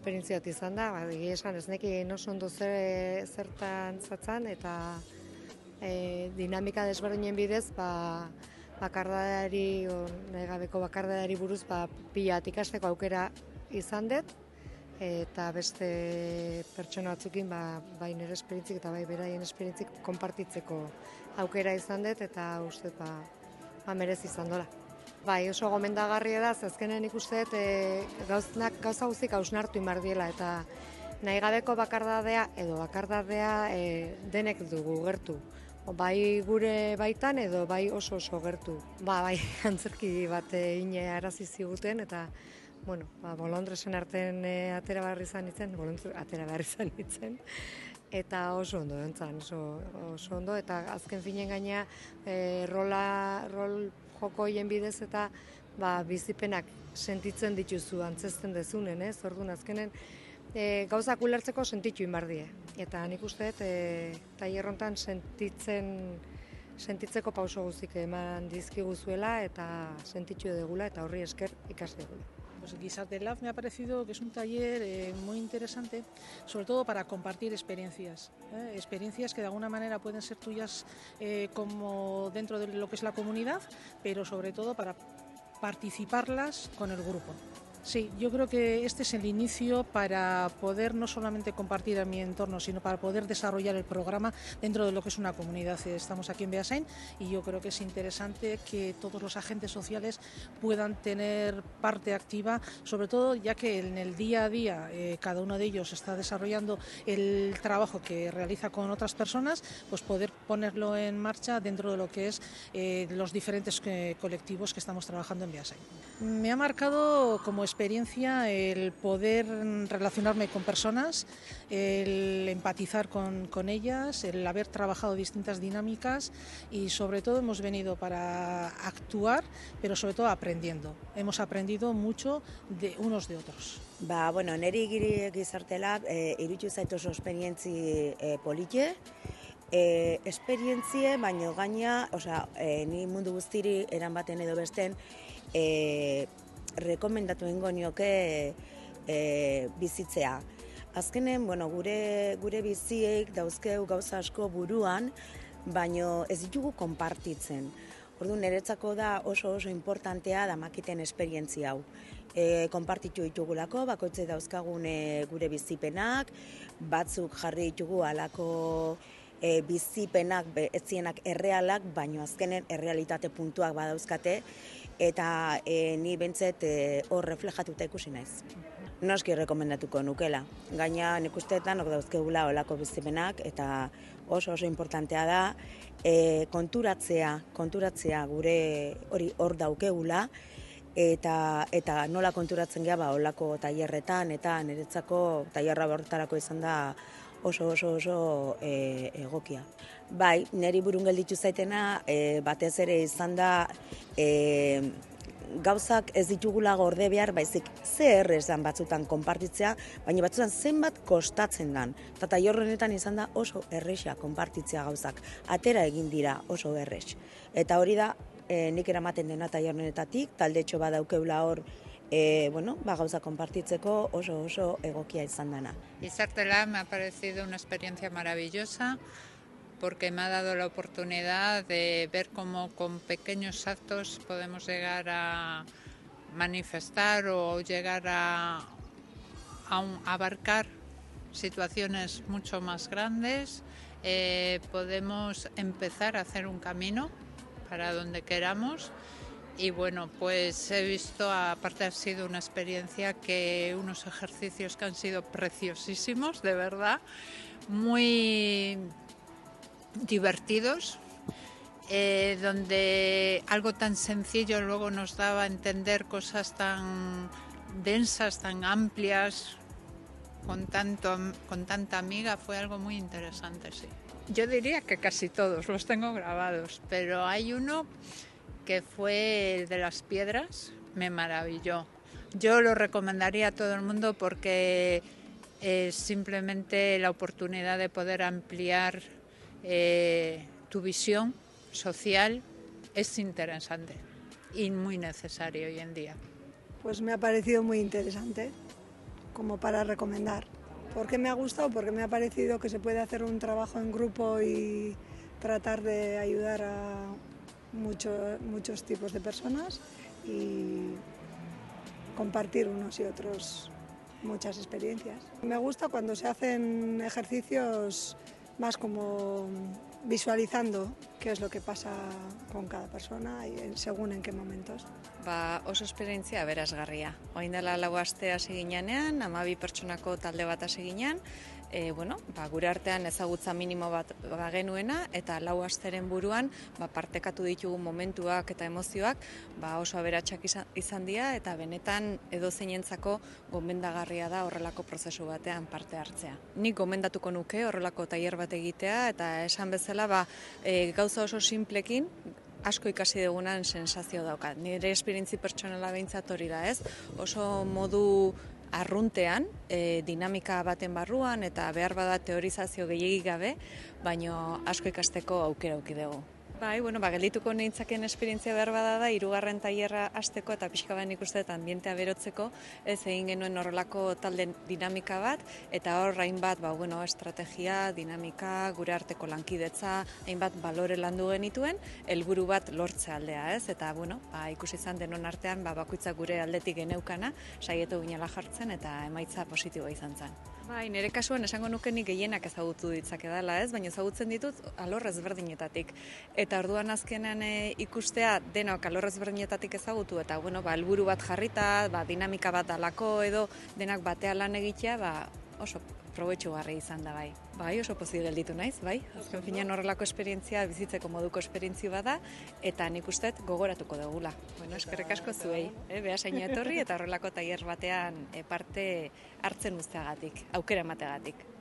esperientzia bat izan da, egia esan ez nekien oso ondo zertan zatzan, eta dinamika desberdinen bidez, bakardadari, nahi gabeko bakardadari buruz, pila bat ikasteko aukera izan dut, eta beste pertsona batzukin bai nire esperientzik eta bai beraien esperientzik konpartitzeko aukera izan dut, eta uste merezi izan dola. Bai, oso gomendagarria da, azkenen ikuste gauza guztik hausnartu inbar diela, eta nahi gabeko bakardadea denek dugu gertu. Bai gure baitan edo bai oso gertu. Bai, antzerki bat ine arazi ziguten, eta bolondresen artean atera behar izan nintzen, eta oso ondo entzan, oso ondo, eta azken finen gaina rol jokoien bidez eta bizipenak sentitzen dituzu antzesten dezunen, orduan azkenen gauzak ulertzeko sentitu inbardie. Eta nik uste tailerrontan sentitzeko pauso guztik eman dizkiguzuela eta sentitu dugula eta horri esker ikasi dugula. Pues Gizarte Lab me ha parecido que es un taller muy interesante, sobre todo para compartir experiencias, experiencias que de alguna manera pueden ser tuyas como dentro de lo que es la comunidad, pero sobre todo para participarlas con el grupo. Sí, yo creo que este es el inicio para poder no solamente compartir en mi entorno, sino para poder desarrollar el programa dentro de lo que es una comunidad. Estamos aquí en Beasain y yo creo que es interesante que todos los agentes sociales puedan tener parte activa, sobre todo ya que en el día a día cada uno de ellos está desarrollando el trabajo que realiza con otras personas, pues poder ponerlo en marcha dentro de lo que es los diferentes colectivos que estamos trabajando en Beasain. Me ha marcado como experiencia el poder relacionarme con personas, el empatizar con ellas, el haber trabajado distintas dinámicas y sobre todo hemos venido para actuar, pero sobre todo aprendiendo. Hemos aprendido mucho de unos de otros. Neri Gizarte Lab iruditu zait oso esperientzi polite, esperientzie, baino gaina, ni mundu guztiri eran baten edo besten, rekomendatu egingo nioke bizitzea. Azkenen, gure biziek dauzkeu gauza asko buruan, baino ez ditugu konpartitzen. Orduan, niretzako da oso importantea da makiten esperientzia hau. Konpartitu ditugulako, bakoitze dauzkagun gure bizipenak, batzuk jarri ditugu alako bizipenak, etzienak errealak, baino azkenen errealitate puntuak badauzkate, eta ni bentzet hor reflejatuta ikusi naiz. Noski rekomendatuko nukela. Gaina nik usteetan dauzkegula olako bizipenak, eta oso importantea da konturatzea gure hori hor daukegula, eta nola konturatzen geha olako tailerretan, eta niretzako tailerra horretarako izan da oso egokia. Bai, niri burun gelditu zaitena, batez ere izan da gauzak ez ditugula gorde behar, baizik zer esan batzutan konpartitzea, baina batzutan zenbat kostatzen dan. Eta tailer honetan izan da oso erresa konpartitzea gauzak. Atera egin dira oso erres. Eta hori da, nik eramaten dena tailer honetatik, taldetxo badaukeula hor, gauza konpartitzeko oso egokia izan dana. Gizarte Lab me ha parecido una experiencia maravillosa porque me ha dado la oportunidad de ver cómo con pequeños actos podemos llegar a manifestar o llegar a abarcar situaciones mucho más grandes. Podemos empezar a hacer un camino para donde queramos. Y pues he visto, aparte ha sido una experiencia unos ejercicios que han sido preciosísimos, de verdad, muy divertidos, donde algo tan sencillo luego nos daba a entender cosas tan densas, tan amplias, con tanta amiga, fue algo muy interesante, sí. Yo diría que casi todos los tengo grabados, pero hay uno que fue el de las piedras, me maravilló. Yo lo recomendaría a todo el mundo porque es simplemente la oportunidad de poder ampliar tu visión social es interesante y muy necesario hoy en día. Pues me ha parecido muy interesante. como para recomendar. ¿Por qué me ha gustado? Porque me ha parecido que se puede hacer un trabajo en grupo y tratar de ayudar a muchos tipos de personas y compartir unos y otros muchas experiencias. Me gusta cuando se hacen ejercicios más como visualizando qué es lo que pasa con cada persona y según en qué momentos. Oso esperientzia aberasgarria. Orain dela 4 aste hasi ginean, 12 pertsonako talde bat hasi ginean, gure artean ezagutza minimo bat bagenuena eta 4 asteren buruan partekatu ditugu momentuak eta emozioak oso aberatsak izan dira eta benetan edozeinentzako gomendagarria da horrelako prozesu batean parte hartzea. Nik gomendatuko nuke horrelako tailer bat egitea eta esan bezala gauza oso simplekin asko ikasi dugunan sensazio daukat. Nire esperientzi pertsonala behintzat hori da, ez? Oso modu arruntean, dinamika baten barruan eta behar bada teorizazio gehiegi gabe, baino asko ikasteko aukera auki dugu. Geldituko nintzaken esperientzia behar bada da, 3. tailerra hasteko eta pixka bat nik uste ambientea berotzeko, ez egin genuen horrelako talde dinamika bat, eta hor hainbat estrategia, dinamika, gure arteko lankidetza, hainbat balore landu genituen, helburu bat lortze aldea, ez? Eta ikusi izan denon artean bakoitzak gure aldetik geneukana, saietu ginela jartzen eta emaitza positiboa izan zen. Nire kasuan esango nuke nik gehienak ezagutu ditzakedala, ez? Baina ezagutzen ditut alor ezberdinetatik. Eta orduan azkenean ikustea denok alor ezberdinetatik ezagutu eta helburu bat jarrita, dinamika bat dalako edo denak batean lan egitea, oso probetxugarri izan da oso pozik gelditu naiz, azken finean horrelako esperientzia bizitzeko moduko esperientzia bada eta nik uste gogoratuko dugula. Eskerrik asko zuei, behasaino etorri eta horrelako tailer batean parte hartzen uzteagatik, aukera emateagatik.